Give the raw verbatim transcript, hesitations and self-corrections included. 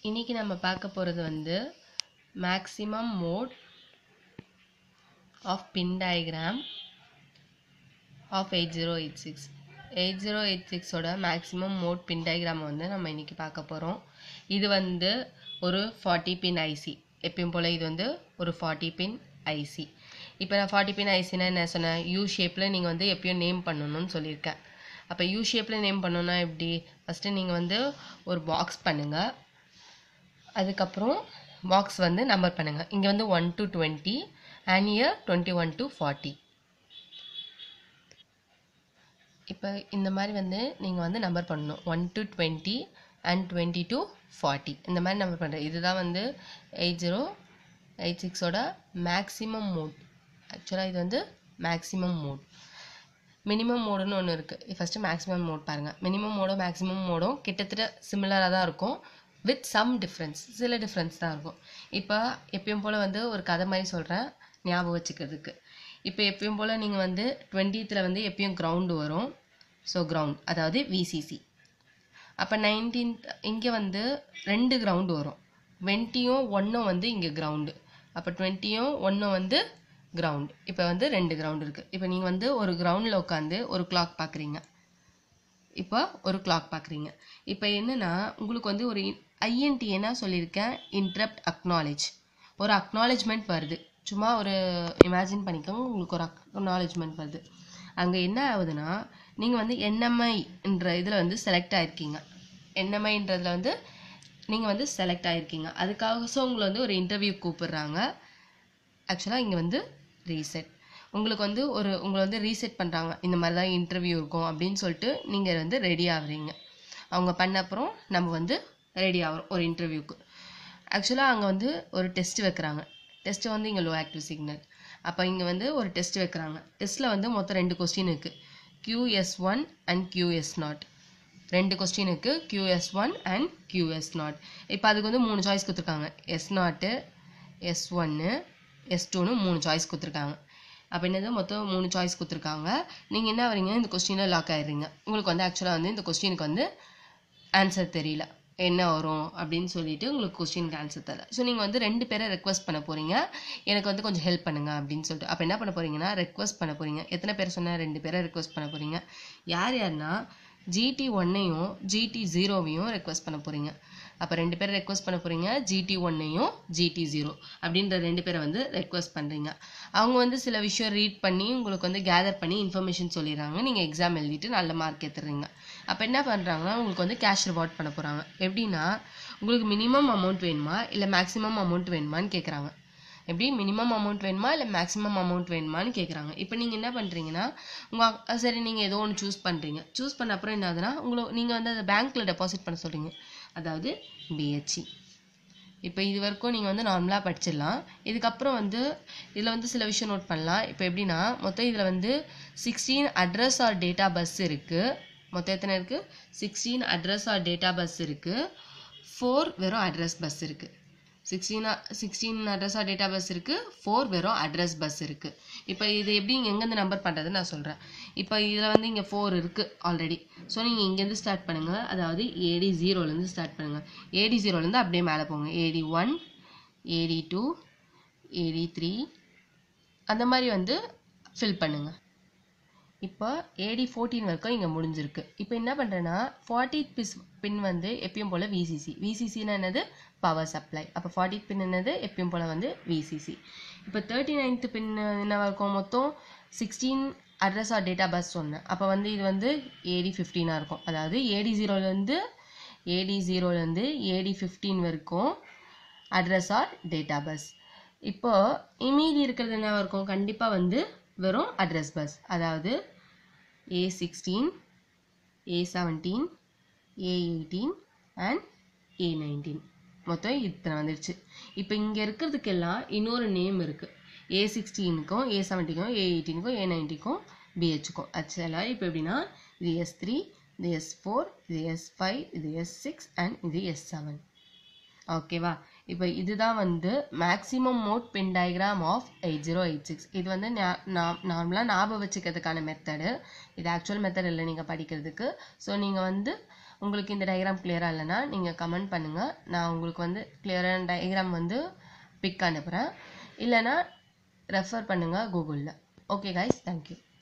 இன்னைக்கு நம்ம பார்க்க போகிறது வந்து maximum mode of pin diagram of eight zero eight six eight zero eight சிக்ஸோட மேக்ஸிமம் மோட் பின் டயக்ராம் வந்து நம்ம இன்றைக்கி பார்க்க போகிறோம். இது வந்து ஒரு ஃபார்ட்டி பின் ஐசி. எப்பயும் போல் இது வந்து ஒரு ஃபார்ட்டி பின் ஐசி. இப்போ நான் ஃபார்ட்டி பின் ஐசினா என்ன சொன்னேன், யூ ஷேப்பில் நீங்கள் வந்து எப்பயும் நேம் பண்ணணும்னு சொல்லியிருக்கேன். அப்போ யூ ஷேப்பில் நேம் பண்ணணுன்னா எப்படி, ஃபஸ்ட்டு நீங்கள் வந்து ஒரு பாக்ஸ் பண்ணுங்கள், அதுக்கப்புறம் பாக்ஸ் வந்து நம்பர் பண்ணுங்கள். இங்கே வந்து one to twenty and year twenty one to forty. இப்போ இந்த மாதிரி வந்து நீங்கள் வந்து நம்பர் பண்ணணும், one to twenty and twenty to forty இந்த மாதிரி நம்பர் பண்ணுறது. இதுதான் வந்து எயிட் ஜீரோ எயிட் சிக்ஸோட மேக்ஸிமம் மோட். ஆக்சுவலாக இது வந்து மேக்ஸிமம் மோட். மினிமம் மோடுன்னு ஒன்று இருக்குது. ஃபஸ்ட்டு மேக்ஸிமம் மோட் பாருங்கள். மினிமம் மோடும் மேக்ஸிமம் மோடும் கிட்டத்தட்ட சிமிலராக தான் இருக்கும், வித் சம் டிஃப்ரென்ஸ், சில டிஃப்ரென்ஸ் தான் இருக்கும். இப்போ எப்பயும் போல் வந்து ஒரு கதை மாதிரி சொல்கிறேன் ஞாபகம் வச்சுக்கிறதுக்கு. இப்போ எப்பயும் போல் நீங்கள் வந்து டுவெண்ட்டித்தில் வந்து எப்பயும் கிரவுண்டு வரும், ஸோ கிரவுண்ட் அதாவது விசிசி. அப்போ நைன்டீன்த் இங்கே வந்து ரெண்டு கிரவுண்டு வரும், டுவெண்ட்டியும் ஒன்றும் வந்து இங்கே கிரவுண்டு. அப்போ டுவெண்ட்டியும் ஒன்றும் வந்து கிரவுண்டு. இப்போ வந்து ரெண்டு கிரவுண்டு இருக்குது. இப்போ நீங்கள் வந்து ஒரு கிரவுண்டில் உட்காந்து ஒரு கிளாக் பார்க்குறீங்க. இப்போ ஒரு கிளாக் பார்க்குறீங்க. இப்போ என்னென்னா உங்களுக்கு வந்து ஒரு ஐஎன்டி என்ன சொல்லியிருக்கேன், இன்டரப்ட் அக்னாலேஜ். ஒரு அக்னாலேஜ்மெண்ட் வருது, சும்மா ஒரு இமேஜின் பண்ணிக்கோங்க, உங்களுக்கு ஒரு அக்னாலேஜ்மெண்ட் வருது. அங்கே என்ன ஆகுதுன்னா, நீங்கள் வந்து என்எம்ஐன்ற இதில் வந்து செலக்ட் ஆகிருக்கீங்க. என்எம்ஐன்றதில் வந்து நீங்கள் வந்து செலக்ட் ஆகிருக்கீங்க. அதுக்காக ஸோ உங்களை வந்து ஒரு இன்டர்வியூ கூப்பிடுறாங்க. ஆக்சுவலாக இங்கே வந்து ரீசெட், உங்களுக்கு வந்து ஒரு உங்களை வந்து ரீசெட் பண்ணுறாங்க, இந்த மாதிரி தான் இன்டர்வியூ இருக்கும் அப்படின்னு சொல்லிட்டு நீங்கள் வந்து ரெடி ஆகுறீங்க. அவங்க பண்ண அப்புறம் நம்ம வந்து ரெடி ஆகிறோம் ஒரு இன்டர்வியூக்கு. ஆக்சுவலாக அங்கே வந்து ஒரு டெஸ்ட் வைக்கிறாங்க. டெஸ்ட்டு வந்து இங்கே லோ ஆக்டிவ் சிக்னல். அப்போ இங்கே வந்து ஒரு டெஸ்ட் வைக்கிறாங்க. டெஸ்ட்டில் வந்து மொத்தம் ரெண்டு கொஸ்டின் இருக்குது, QS one and QS naught. ரெண்டு கொஸ்டின் இருக்குது, QS one and QS naught. இப்போ அதுக்கு வந்து மூணு சாய்ஸ் கொடுத்துருக்காங்க, எஸ் நாட்டு, எஸ் ஒன்று, எஸ் டூன்னு மூணு சாய்ஸ் கொடுத்துருக்காங்க. அப்போ என்னது மொத்தம் மூணு சாய்ஸ் கொடுத்துருக்காங்க. நீங்கள் என்ன வரீங்க, இந்த கொஸ்டினில் லாக் ஆகிடுறீங்க. உங்களுக்கு வந்து ஆக்சுவலாக வந்து இந்த கொஸ்டினுக்கு வந்து ஆன்சர் தெரியல, என்ன வரும் அப்படின்னு சொல்லிட்டு உங்களுக்கு கொஸ்டினுக்கு ஆன்சர் தரல. ஸோ நீங்கள் வந்து ரெண்டு பேரை ரெக்வஸ்ட் பண்ண போகிறீங்க, எனக்கு வந்து கொஞ்சம் ஹெல்ப் பண்ணுங்க அப்படின்னு சொல்லிட்டு. அப்போ என்ன பண்ண போகிறீங்கன்னா, ரெக்வஸ்ட் பண்ண போகிறீங்க. எத்தனை பேர் சொன்னால் ரெண்டு பேரை ரெக்வஸ்ட் பண்ண போகிறீங்க. யார் யாருன்னா ஜிடி ஒன்னையும் ஜிடி ஜீரோவையும் ரெக்வஸ்ட் பண்ண போகிறீங்க. அப்போ ரெண்டு பேரை ரெக்வஸ்ட் பண்ண போகிறீங்க, ஜிடி ஒன்னையும் ஜிடி ஜீரோ அப்படின்ற ரெண்டு பேரை வந்து ரெக்வஸ்ட் பண்ணுறீங்க. அவங்க வந்து சில விஷயம் ரீட் பண்ணி உங்களுக்கு வந்து கேதர் பண்ணி இன்ஃபர்மேஷன் சொல்லிடுறாங்க. நீங்கள் எக்ஸாம் எழுதிட்டு நல்ல மார்க் எடுத்துடுறீங்க. அப்போ என்ன பண்ணுறாங்கன்னா, உங்களுக்கு வந்து கேஷ் ரிவார்ட் பண்ண போகிறாங்க. எப்படின்னா, உங்களுக்கு மினிமம் அமௌண்ட் வேணுமா இல்லை மேக்ஸிமம் அமௌண்ட் வேணுமான்னு கேட்குறாங்க. எப்படி மினிமம் அமௌண்ட் வேணுமா இல்லை மேக்ஸிமம் அமௌண்ட் வேணுமான்னு கேட்குறாங்க. இப்போ நீங்கள் என்ன பண்ணுறீங்கன்னா, உங்கள் சரி நீங்கள் ஏதோ ஒன்று சூஸ் பண்ணுறீங்க. சூஸ் பண்ண அப்புறம் என்ன ஆகுதுன்னா, உங்களை நீங்கள் வந்து அதை பேங்க்கில் டெபாசிட் பண்ண சொல்கிறீங்க, அதாவது பிஹெச்சி. இப்போ இது வரைக்கும் நீங்கள் வந்து நார்மலாக படிச்சிடலாம். இதுக்கப்புறம் வந்து இதில் வந்து சில விஷயம் நோட் பண்ணலாம். இப்போ எப்படின்னா, மொத்தம் இதில் வந்து sixteen address or data bus இருக்குது. மொத்தம் எத்தனை இருக்குது, sixteen address or data bus இருக்குது, ஃபோர் வெறும் அட்ரஸ் பஸ் இருக்குது. சிக்ஸ்டீனா sixteen address or data bus இருக்குது, ஃபோர் வெறும் அட்ரஸ் பஸ் இருக்குது. இப்போ இது எப்படி எங்கேருந்து நம்பர் பண்ணுறதுன்னு நான் சொல்கிறேன். இப்போ இதில் வந்து இங்கே ஃபோர் இருக்குது ஆல்ரெடி. ஸோ நீங்கள் இங்கேருந்து ஸ்டார்ட் பண்ணுங்கள், அதாவது ஏடி ஜீரோலேருந்து ஸ்டார்ட் பண்ணுங்கள். ஏடி ஜீரோலேருந்து அப்படியே மேலே போங்க, AD one, AD two, AD three, அந்த மாதிரி வந்து ஃபில் பண்ணுங்கள். இப்போ ஏடி ஃபோர்டீன் வரைக்கும் இங்கே முடிஞ்சிருக்கு. இப்போ என்ன பண்ணுறேன்னா, ஃபார்ட்டி பிஸ் பின் வந்து எப்பயும் போல் விசிசி. விசிசின்னா என்னது, பவர் சப்ளை. அப்போ ஃபார்ட்டி பின் என்னது, எப்பயும் போல் வந்து விசிசி. இப்போ தேர்ட்டி நைன்த்து பின் என்ன இருக்கும், மொத்தம் sixteen address or data bus சொன்னேன். அப்போ வந்து இது வந்து ஏடி ஃபிஃப்டீனாக இருக்கும். அதாவது ஏடி ஜீரோலேருந்து ஏடி ஜீரோலேருந்து ஏடி ஃபிஃப்டீன் வரைக்கும் அட்ரஸ் ஆர் டேட்டா பஸ். இப்போ இமீதி இருக்கிறது என்ன இருக்கும், கண்டிப்பாக வந்து வெறும் அட்ரஸ் பஸ். அதாவது A sixteen, A seventeen, A eighteen and A nineteen, மொத்தம் இத்தனை வந்துடுச்சு. இப்போ இங்கே இருக்கிறதுக்கெல்லாம் இன்னொரு நேம் இருக்குது. ஏ சிக்ஸ்டீனுக்கும் ஏ செவன்டீனுக்கும் ஏ எயிட்டீனுக்கும் ஏ நைன்டீனுக்கும் பிஹெச்சுக்கும். ஆக்சுவலாக இப்போ எப்படின்னா, இது எஸ் த்ரீ, இது எஸ் ஃபோர், இது எஸ் ஃபைவ், இது எஸ் சிக்ஸ் அண்ட் இது எஸ் செவன். ஓகேவா. இப்போ இதுதான் வந்து maximum mode pin diagram of eight zero eight six. இது வந்து நார்மலாக ஞாபகம் வச்சுக்கிறதுக்கான மெத்தடு. இது ஆக்சுவல் மெத்தட் இல்லை நீங்கள் படிக்கிறதுக்கு. ஸோ நீங்கள் வந்து உங்களுக்கு இந்த டயக்ராம் கிளியராக இல்லைன்னா நீங்கள் கமெண்ட் பண்ணுங்கள். நான் உங்களுக்கு வந்து கிளியரான டயக்ராம் வந்து பிக் அனுப்புகிறேன். இல்லைனா ரெஃபர் பண்ணுங்கள் கூகுளில். Okay guys, thank you.